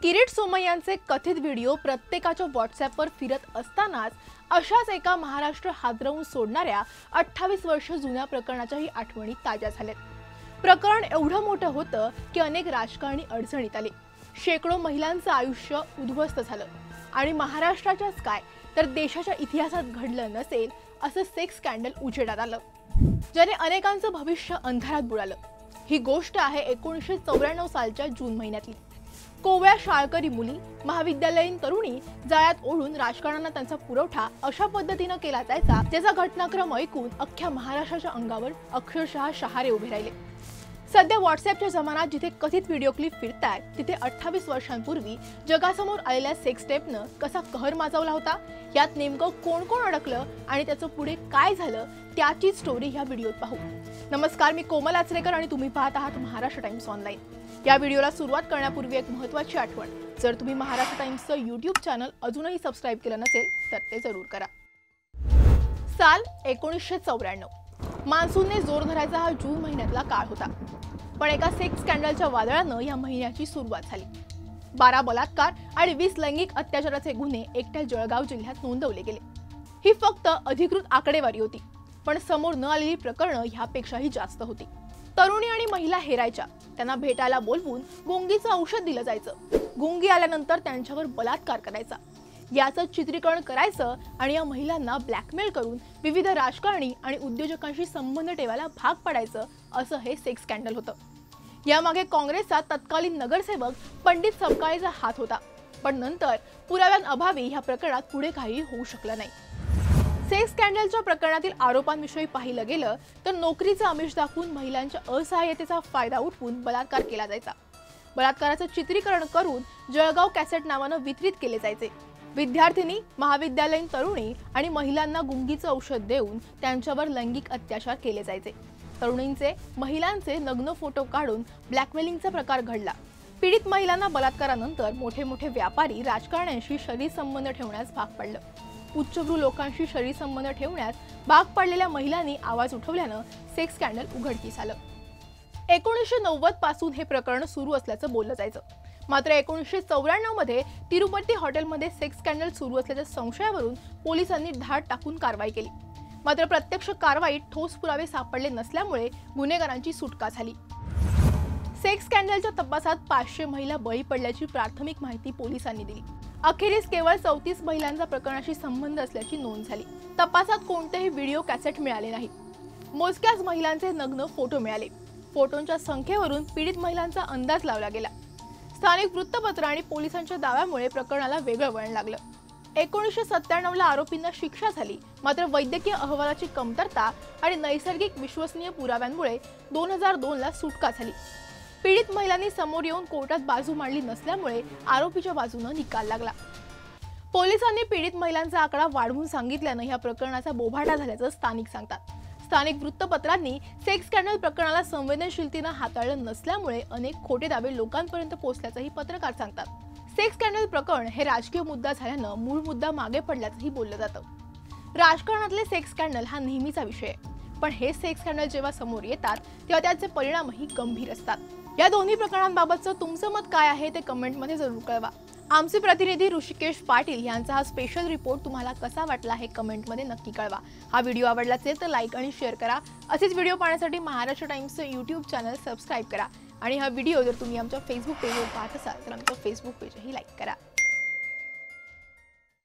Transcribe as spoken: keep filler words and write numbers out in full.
किरीट सोमय्यांचे कथित व्हिडिओ प्रत्येकाच्या व्हॉट्सॲपवर फिरत असतानाच अशाच एका महाराष्ट्र हादरवून सोडणाऱ्या अठ्ठावीस वर्ष जुन्या प्रकरणाच्याही आठवणी ताज्या झाल्यात। प्रकरण एवढं मोठं होतं की अनेक राजकारणी अडचणीत आले, शेकडो महिलांचं आयुष्य उद्ध्वस्त झालं आणि महाराष्ट्राच्याच काय तर देशाच्या इतिहासात घडलं नसेल असं सेक्स स्कॅन्डल उजेडात आलं, ज्याने अनेकांचं भविष्य अंधारात बुडालं। ही गोष्ट आहे एकोणीसशे चौऱ्याण्णव सालच्या जून महिन्यातली। कोवळ्या शाळकरी मुली, महाविद्यालयीन तरुणी जाळ्यात ओढून राजकारण्यांना त्यांचा पुरवठा अशा पद्धतीनं केला जायचा, ज्याचा घटनाक्रम ऐकून अख्ख्या महाराष्ट्राच्या अंगावर अक्षरशः शहारे उभे राहिले। सध्या व्हॉट्सॲपच्या जमान्यात जिथे कथित व्हिडिओ क्लिप फिरतायत, तिथे अठ्ठावीस वर्षांपूर्वी जगासमोर आलेल्या सेक्स टेपनं कसा कहर माजवला होता, यात नेमकं कोण कोण अडकलं आणि त्याचं पुढे काय झालं त्याची स्टोरी ह्या व्हिडिओत पाहू। नमस्कार, मी कोमल आचरेकर आणि तुम्ही पाहत आहात महाराष्ट्र टाइम्स ऑनलाईन। या व्हिडिओला सुरुवात करण्यापूर्वी एक महत्त्वाची आठवण, जर तुम्ही महाराष्ट्र टाइम्सचं यूट्यूब चॅनल अजूनही सबस्क्राईब केलं नसेल तर ते जरूर करा। साल एकोणीसशे चौऱ्याण्णव, मान्सूनने जोर धरायचा हा जून महिन्यातला काळ होता, पण एका सेक्स स्कॅन्डलच्या वादळानं या महिन्याची सुरुवात झाली। बारा बलात्कार आणि वीस लैंगिक अत्याचाराचे गुन्हे एकट्या जळगाव जिल्ह्यात नोंदवले गेले। ही फक्त अधिकृत आकडेवारी होती, पण समोर न आलेली प्रकरणं ह्यापेक्षाही जास्त होती। तरुणी आणि महिला हेरायच्या, त्यांना भेटायला बोलवून गुंगीचं औषध दिलं जायचं, गुंगी आल्यानंतर त्यांच्यावर बलात्कार करायचा, याचं चित्रीकरण करायचं आणि या महिलांना ब्लॅकमेल करून विविध राजकारणी आणि उद्योजकांशी संबंध ठेवायला भाग पाडायचं, असं हे सेक्स स्कॅन्डल होतं। यामागे काँग्रेसचा तत्कालीन नगरसेवक पंडित सबकाळेचा हात होता, पण नंतर पुराव्यांअभावी ह्या प्रकरणात पुढे काही होऊ शकलं नाही। सेक्स स्कॅन्डलच्या प्रकरणातील आरोपांविषयी पाहिलं गेलं तर नोकरीचं आमिष दाखवून महिलांच्या असहाय्यतेचा फायदा उठवून बलात्कार केला जायचा। बलात्काराचं चित्रीकरण करून जळगाव कॅसेट नावानं वितरित केले जायचे। विद्यार्थिनी, महाविद्यालयीन तरुणी आणि महिलांना गुंगीचं औषध देऊन त्यांच्यावर लैंगिक अत्याचार केले जायचे। तरुणींचे, महिलांचे नग्न फोटो काढून ब्लॅकमेलिंगचा प्रकार घडला। पीडित महिलांना बलात्कारानंतर मोठे मोठे व्यापारी राजकारण्यांशी शरीर संबंध ठेवण्यास भाग पडलं। उच्चभ्रू लोकांशी शरीर संबंध ठेवण्यास भाग पडलेल्या महिलांनी आवाज उठवल्यानं सेक्स स्कॅन्डल उघडकीस आलं। एकोणीसशे नव्वद पासून हे प्रकरण सुरू असल्याचं बोललं जायचं, मात्र एकोणीसशे चौऱ्याण्णव मध्ये तिरुपती हॉटेलमध्ये सेक्स स्कॅन्डल सुरू असल्याच्या संशयावरून पोलिसांनी धाड टाकून कारवाई केली, मात्र प्रत्यक्ष कारवाईत ठोस पुरावे सापडले नसल्यामुळे गुन्हेगारांची सुटका झाली। सेक्स स्कॅन्डलच्या तपासात पाचशे महिला बळी पडल्याची प्राथमिक माहिती पोलिसांनी दिली। अखेरीस केवळ चौतीस महिलांचा प्रकरणाशी संबंध असल्याची नोंद झाली। तपासात कोणतेही व्हिडिओ कॅसेट मिळाले नाहीत, मोजक्याच महिलांचे नग्न फोटो मिळाले। फोटोंच्या संख्येवरून पीडित महिलांचा अंदाज लावला गेला। स्थानिक वृत्तपत्र आणि पोलिसांच्या दाव्यामुळे प्रकरणाला वेगळं वळण लागलं। एकोणीसशे सत्त्याण्णव ला आरोपींना शिक्षा झाली, मात्र वैद्यकीय अहवालाची कमतरता आणि नैसर्गिक विश्वसनीय पुराव्यांमुळे दोन हजार दोन ला सुटका झाली। पीडित महिलांनी समोर येऊन कोर्टात बाजू मांडली नसल्यामुळे आरोपीच्या बाजूने निकाल लागला। पोलिसांनी पीडित महिलांचा आकडा वाढवून सांगितल्यानं या प्रकरणाचा बोभाटा झाल्याचं स्थानिक सांगतात। स्थानिक वृत्तपत्रांनी सेक्स स्कॅन्डल प्रकरणाला संवेदनशीलतेनं हाताळलं नसल्यामुळे अनेक खोटे दावे लोकांपर्यंत पोहोचल्याचंही पत्रकार सांगतात। सेक्स स्कॅन्डल प्रकरण हे राजकीय मुद्दा झाल्यानं मूळ मुद्दा मागे पडल्याचंही बोललं जातं। राजकारणातले सेक्स स्कॅन्डल हा नेहमीचा विषय आहे, पण हे सेक्स स्कॅन्डल जेव्हा समोर येतात तेव्हा त्याचे परिणामही गंभीर असतात। या दोन्ही प्रकरणांबाबतचं तुमचं मत काय आहे ते कमेंटमध्ये जरूर कळवा। आमचे प्रतिनिधी ऋषिकेश पाटील यांचा हा स्पेशल रिपोर्ट तुम्हाला कसा वाटला हे कमेंटमध्ये नक्की कळवा। हा व्हिडिओ आवडला असेल तर लाईक आणि शेअर करा। असेच व्हिडिओ पाहण्यासाठी महाराष्ट्र टाइम्सचं यूट्यूब चॅनल सबस्क्राईब करा आणि हा व्हिडिओ जर तुम्ही आमच्या फेसबुक पेजवर पाहत असाल तर आमचं फेसबुक पेजही लाईक करा।